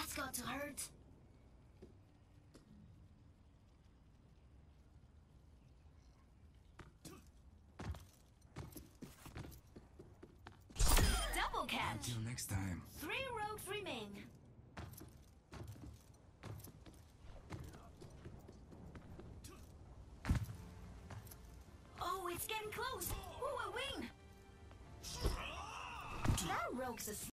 That's got to hurt. Double catch. Until next time. 3 rogues remain. Oh, it's getting close. Ooh, a win. That rogue's a